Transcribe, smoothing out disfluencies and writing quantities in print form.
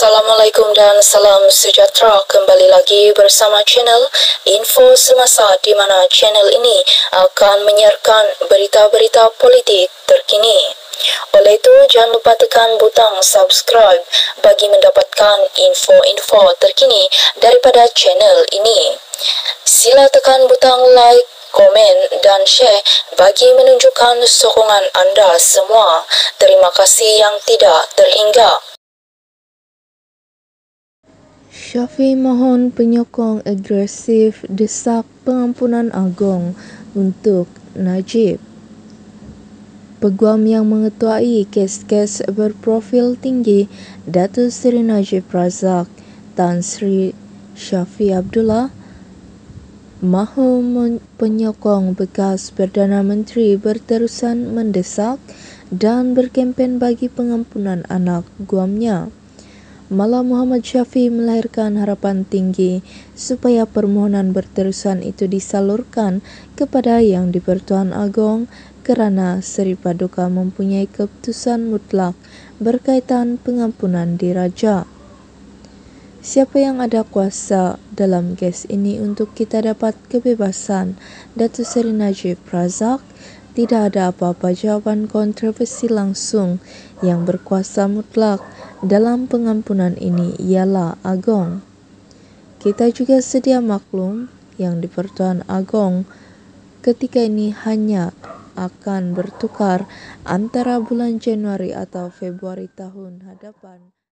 Assalamualaikum dan salam sejahtera. Kembali lagi bersama channel Info Semasa, di mana channel ini akan menyiarkan berita-berita politik terkini. Oleh itu, jangan lupa tekan butang subscribe bagi mendapatkan info-info terkini daripada channel ini. Sila tekan butang like, komen dan share bagi menunjukkan sokongan anda semua. Terima kasih yang tidak terhingga. Syafiee mohon penyokong agresif desak pengampunan Agong untuk Najib. Peguam yang mengetuai kes-kes berprofil tinggi Datuk Seri Najib Razak, Tan Sri Shafie Abdullah, mahu penyokong bekas Perdana Menteri berterusan mendesak dan berkempen bagi pengampunan anak guamnya. Malah Muhammad Syafiee melahirkan harapan tinggi supaya permohonan berterusan itu disalurkan kepada Yang di-Pertuan Agong kerana Seri Paduka mempunyai keputusan mutlak berkaitan pengampunan diraja. Siapa yang ada kuasa dalam kes ini untuk kita dapat kebebasan Datuk Seri Najib Razak? Tidak ada apa-apa jawapan kontroversi langsung. Yang berkuasa mutlak dalam pengampunan ini ialah Agong. Kita juga sedia maklum Yang di-Pertuan Agong ketika ini hanya akan bertukar antara bulan Januari atau Februari tahun hadapan.